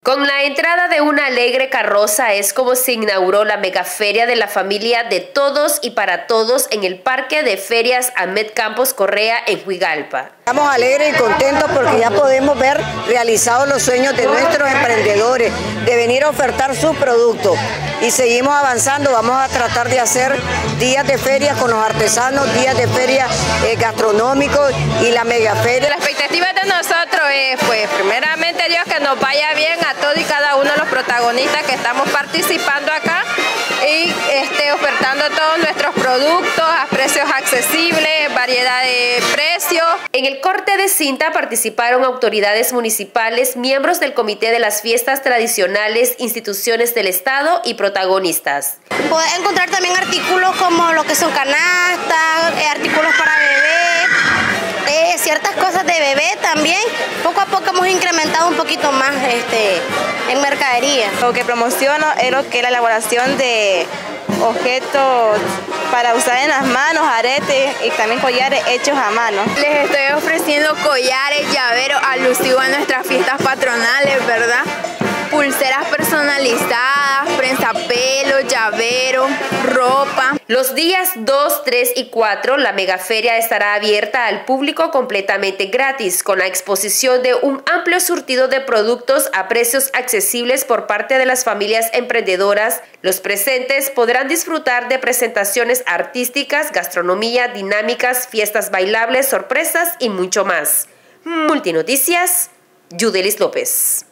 Con la entrada de una alegre carroza es como se inauguró la megaferia de la familia de todos y para todos en el Parque de Ferias Ahmed Campos Correa en Huigalpa. Estamos alegres y contentos porque ya podemos ver realizados los sueños de nuestros emprendedores, de venir a ofertar sus productos. Y seguimos avanzando, vamos a tratar de hacer días de feria con los artesanos, días de feria gastronómicos y la megaferia. La expectativa de nosotros es, pues, primeramente Dios, que nos vaya bien a todos y cada uno de los protagonistas que estamos participando acá y ofertando todos nuestros productos a precios accesibles, variedad de precios. En el corte de cinta participaron autoridades municipales, miembros del Comité de las Fiestas Tradicionales, instituciones del Estado y protagonistas. Puedes encontrar también artículos como lo que son canastas, artículos para bebé, ciertas cosas de bebé también. Poco a poco hemos incrementado un poquito más en mercadería. Lo que promociono es lo que es la elaboración de objetos para usar en las manos, aretes y también collares hechos a mano. Les estoy ofreciendo collares, llaveros alusivos a nuestras fiestas patronales, ¿verdad? Pulseras personalizadas, prensapelos, llaveros, ropa. Los días 2, 3 y 4, la megaferia estará abierta al público completamente gratis, con la exposición de un amplio surtido de productos a precios accesibles por parte de las familias emprendedoras. Los presentes podrán disfrutar de presentaciones artísticas, gastronomía, dinámicas, fiestas bailables, sorpresas y mucho más. Multinoticias, Yudelis López.